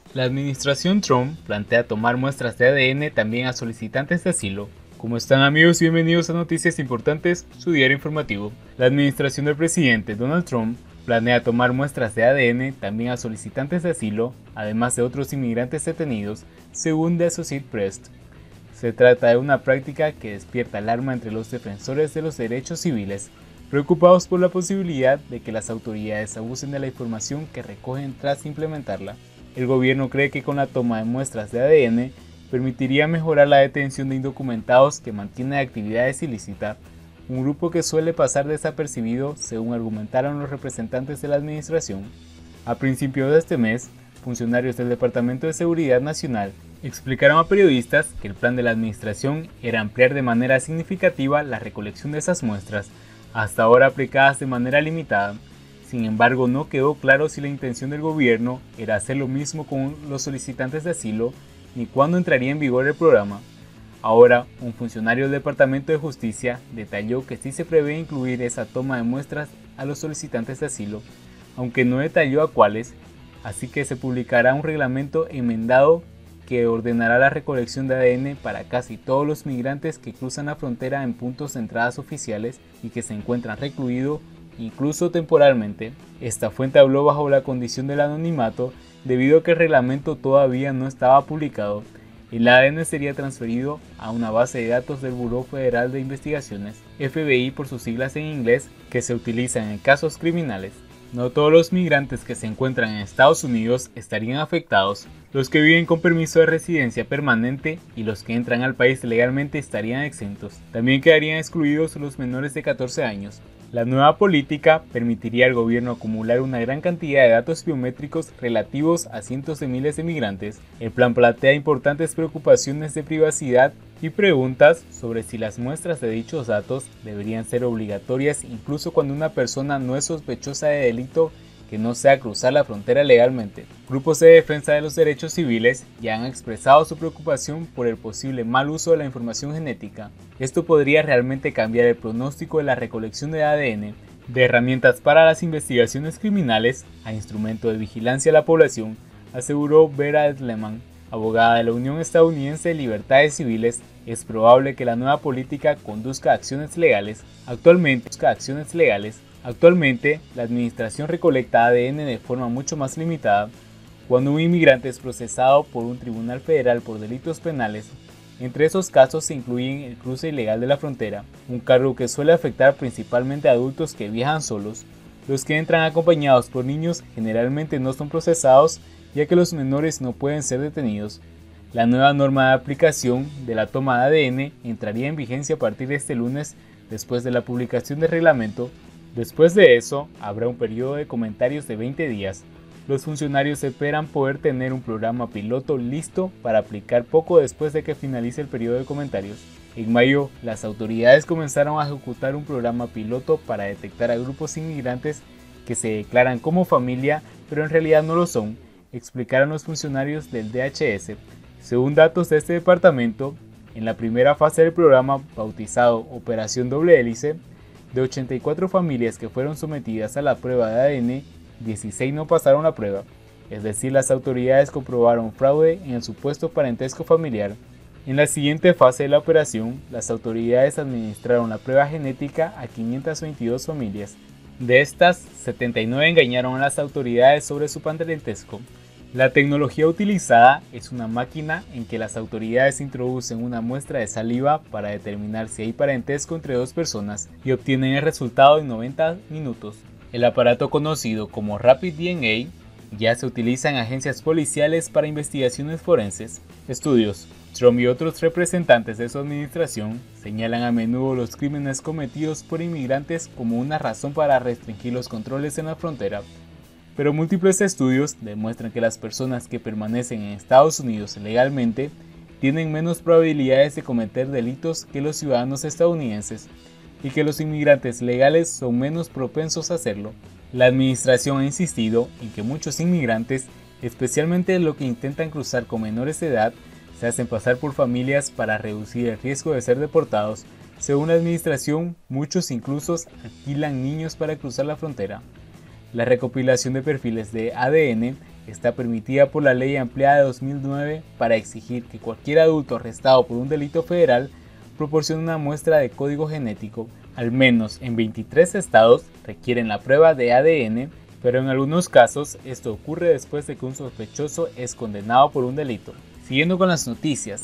La administración Trump plantea tomar muestras de ADN también a solicitantes de asilo. ¿Cómo están, amigos? Bienvenidos a Noticias Importantes, su diario informativo. La administración del presidente Donald Trump planea tomar muestras de ADN también a solicitantes de asilo, además de otros inmigrantes detenidos, según The Associated Press. Se trata de una práctica que despierta alarma entre los defensores de los derechos civiles, preocupados por la posibilidad de que las autoridades abusen de la información que recogen tras implementarla. El gobierno cree que con la toma de muestras de ADN permitiría mejorar la detención de indocumentados que mantienen actividades ilícitas, un grupo que suele pasar desapercibido, según argumentaron los representantes de la administración. A principios de este mes, funcionarios del Departamento de Seguridad Nacional explicaron a periodistas que el plan de la administración era ampliar de manera significativa la recolección de esas muestras, hasta ahora aplicadas de manera limitada. Sin embargo, no quedó claro si la intención del gobierno era hacer lo mismo con los solicitantes de asilo ni cuándo entraría en vigor el programa. Ahora, un funcionario del Departamento de Justicia detalló que sí se prevé incluir esa toma de muestras a los solicitantes de asilo, aunque no detalló a cuáles, así que se publicará un reglamento enmendado que ordenará la recolección de ADN para casi todos los migrantes que cruzan la frontera en puntos de entradas oficiales y que se encuentran recluidos incluso temporalmente. Esta fuente habló bajo la condición del anonimato debido a que el reglamento todavía no estaba publicado. El ADN sería transferido a una base de datos del Buró Federal de Investigaciones, FBI por sus siglas en inglés, que se utilizan en casos criminales. No todos los migrantes que se encuentran en Estados Unidos estarían afectados. Los que viven con permiso de residencia permanente y los que entran al país legalmente estarían exentos. También quedarían excluidos los menores de 14 años. La nueva política permitiría al gobierno acumular una gran cantidad de datos biométricos relativos a cientos de miles de migrantes. El plan plantea importantes preocupaciones de privacidad y preguntas sobre si las muestras de dichos datos deberían ser obligatorias incluso cuando una persona no es sospechosa de delito que no sea cruzar la frontera legalmente. Grupos de defensa de los derechos civiles ya han expresado su preocupación por el posible mal uso de la información genética. Esto podría realmente cambiar el pronóstico de la recolección de ADN, de herramientas para las investigaciones criminales a instrumento de vigilancia a la población, aseguró Vera Edleman, abogada de la Unión Estadounidense de Libertades Civiles. Es probable que la nueva política conduzca a acciones legales. Actualmente, la administración recolecta ADN de forma mucho más limitada cuando un inmigrante es procesado por un tribunal federal por delitos penales. Entre esos casos se incluyen el cruce ilegal de la frontera, un cargo que suele afectar principalmente a adultos que viajan solos. Los que entran acompañados por niños generalmente no son procesados, ya que los menores no pueden ser detenidos. La nueva norma de aplicación de la toma de ADN entraría en vigencia a partir de este lunes después de la publicación del reglamento. Después de eso, habrá un periodo de comentarios de 20 días. Los funcionarios esperan poder tener un programa piloto listo para aplicar poco después de que finalice el periodo de comentarios. En mayo, las autoridades comenzaron a ejecutar un programa piloto para detectar a grupos inmigrantes que se declaran como familia, pero en realidad no lo son, explicaron los funcionarios del DHS. Según datos de este departamento, en la primera fase del programa, bautizado Operación Doble Hélice, de 84 familias que fueron sometidas a la prueba de ADN, 16 no pasaron la prueba, es decir, las autoridades comprobaron fraude en el supuesto parentesco familiar. En la siguiente fase de la operación, las autoridades administraron la prueba genética a 522 familias. De estas, 79 engañaron a las autoridades sobre su parentesco. La tecnología utilizada es una máquina en que las autoridades introducen una muestra de saliva para determinar si hay parentesco entre dos personas y obtienen el resultado en 90 minutos. El aparato conocido como Rapid DNA ya se utiliza en agencias policiales para investigaciones forenses. Estudios. Trump y otros representantes de su administración señalan a menudo los crímenes cometidos por inmigrantes como una razón para restringir los controles en la frontera. Pero múltiples estudios demuestran que las personas que permanecen en Estados Unidos legalmente tienen menos probabilidades de cometer delitos que los ciudadanos estadounidenses y que los inmigrantes legales son menos propensos a hacerlo. La administración ha insistido en que muchos inmigrantes, especialmente los que intentan cruzar con menores de edad, se hacen pasar por familias para reducir el riesgo de ser deportados. Según la administración, muchos incluso alquilan niños para cruzar la frontera. La recopilación de perfiles de ADN está permitida por la ley ampliada de 2009 para exigir que cualquier adulto arrestado por un delito federal proporcione una muestra de código genético. Al menos en 23 estados requieren la prueba de ADN, pero en algunos casos esto ocurre después de que un sospechoso es condenado por un delito. Siguiendo con las noticias,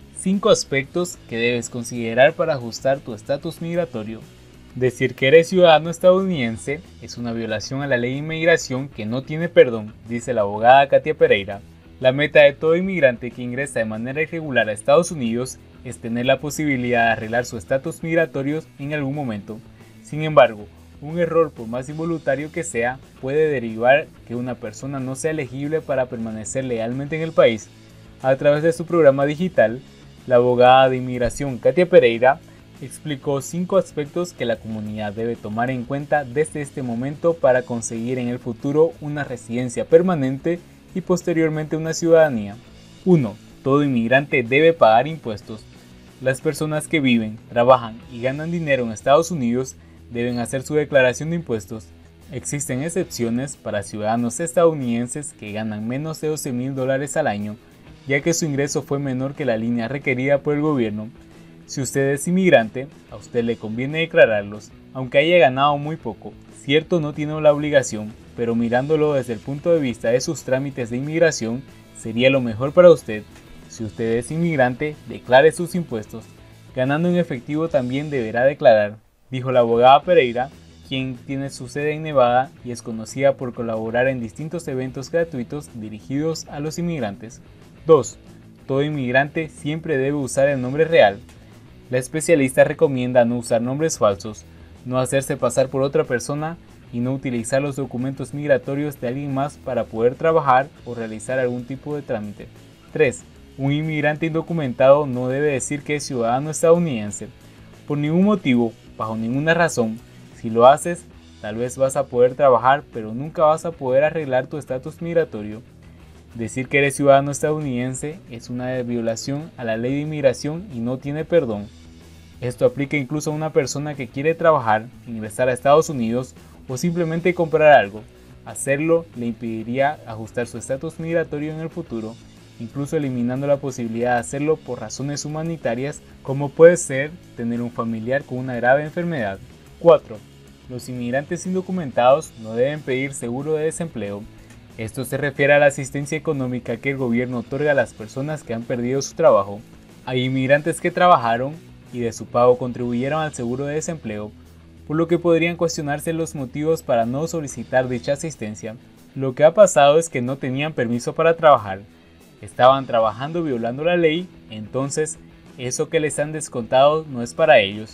5 aspectos que debes considerar para ajustar tu estatus migratorio. Decir que eres ciudadano estadounidense es una violación a la ley de inmigración que no tiene perdón, dice la abogada Katia Pereira. La meta de todo inmigrante que ingresa de manera irregular a Estados Unidos es tener la posibilidad de arreglar su estatus migratorio en algún momento. Sin embargo, un error, por más involuntario que sea, puede derivar que una persona no sea elegible para permanecer legalmente en el país. A través de su programa digital, la abogada de inmigración Katia Pereira explicó 5 aspectos que la comunidad debe tomar en cuenta desde este momento para conseguir en el futuro una residencia permanente y posteriormente una ciudadanía. 1. Todo inmigrante debe pagar impuestos. Las personas que viven, trabajan y ganan dinero en Estados Unidos deben hacer su declaración de impuestos. Existen excepciones para ciudadanos estadounidenses que ganan menos de $12,000 al año, ya que su ingreso fue menor que la línea requerida por el gobierno. Si usted es inmigrante, a usted le conviene declararlos, aunque haya ganado muy poco. Cierto, no tiene la obligación, pero mirándolo desde el punto de vista de sus trámites de inmigración, sería lo mejor para usted. Si usted es inmigrante, declare sus impuestos. Ganando en efectivo también deberá declarar, dijo la abogada Pereira, quien tiene su sede en Nevada y es conocida por colaborar en distintos eventos gratuitos dirigidos a los inmigrantes. 2. Todo inmigrante siempre debe usar el nombre real. La especialista recomienda no usar nombres falsos, no hacerse pasar por otra persona y no utilizar los documentos migratorios de alguien más para poder trabajar o realizar algún tipo de trámite. 3. Un inmigrante indocumentado no debe decir que es ciudadano estadounidense. Por ningún motivo, bajo ninguna razón, si lo haces, tal vez vas a poder trabajar, pero nunca vas a poder arreglar tu estatus migratorio. Decir que eres ciudadano estadounidense es una violación a la ley de inmigración y no tiene perdón. Esto aplica incluso a una persona que quiere trabajar, ingresar a Estados Unidos o simplemente comprar algo. Hacerlo le impediría ajustar su estatus migratorio en el futuro, incluso eliminando la posibilidad de hacerlo por razones humanitarias, como puede ser tener un familiar con una grave enfermedad. 4. Los inmigrantes indocumentados no deben pedir seguro de desempleo. Esto se refiere a la asistencia económica que el gobierno otorga a las personas que han perdido su trabajo. Hay inmigrantes que trabajaron y de su pago contribuyeron al seguro de desempleo, por lo que podrían cuestionarse los motivos para no solicitar dicha asistencia. Lo que ha pasado es que no tenían permiso para trabajar, estaban trabajando violando la ley, entonces eso que les han descontado no es para ellos.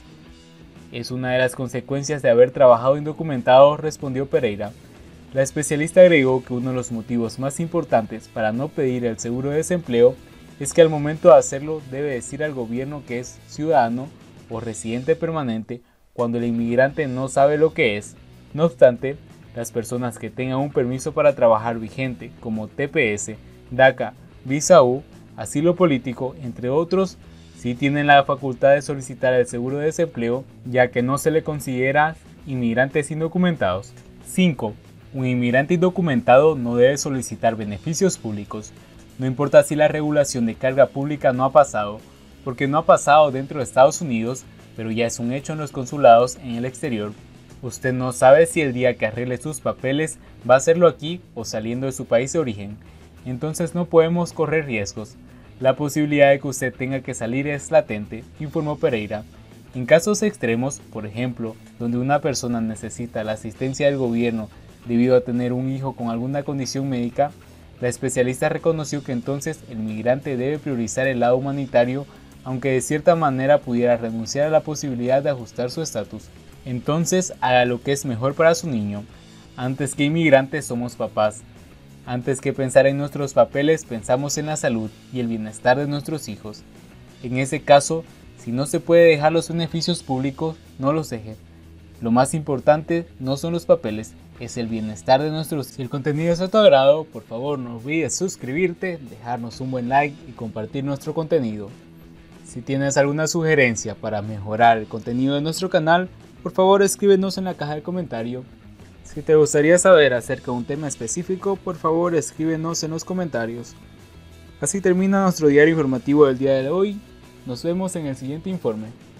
Es una de las consecuencias de haber trabajado indocumentado, respondió Pereira. La especialista agregó que uno de los motivos más importantes para no pedir el seguro de desempleo es que al momento de hacerlo debe decir al gobierno que es ciudadano o residente permanente cuando el inmigrante no sabe lo que es. No obstante, las personas que tengan un permiso para trabajar vigente como TPS, DACA, Visa U, asilo político, entre otros, sí tienen la facultad de solicitar el seguro de desempleo, ya que no se le considera inmigrantes indocumentados. 5. Un inmigrante indocumentado no debe solicitar beneficios públicos. No importa si la regulación de carga pública no ha pasado, porque no ha pasado dentro de Estados Unidos, pero ya es un hecho en los consulados en el exterior. Usted no sabe si el día que arregle sus papeles va a hacerlo aquí o saliendo de su país de origen. Entonces no podemos correr riesgos. La posibilidad de que usted tenga que salir es latente, informó Pereira. En casos extremos, por ejemplo, donde una persona necesita la asistencia del gobierno debido a tener un hijo con alguna condición médica, la especialista reconoció que entonces el migrante debe priorizar el lado humanitario, aunque de cierta manera pudiera renunciar a la posibilidad de ajustar su estatus. Entonces haga lo que es mejor para su niño. Antes que inmigrantes somos papás. Antes que pensar en nuestros papeles, pensamos en la salud y el bienestar de nuestros hijos. En ese caso, si no se puede dejar los beneficios públicos, no los deje. Lo más importante no son los papeles, es el bienestar de nuestros hijos. Si el contenido es de tu agrado, por favor no olvides suscribirte, dejarnos un buen like y compartir nuestro contenido. Si tienes alguna sugerencia para mejorar el contenido de nuestro canal, por favor escríbenos en la caja de comentario. Si te gustaría saber acerca de un tema específico, por favor escríbenos en los comentarios. Así termina nuestro diario informativo del día de hoy. Nos vemos en el siguiente informe.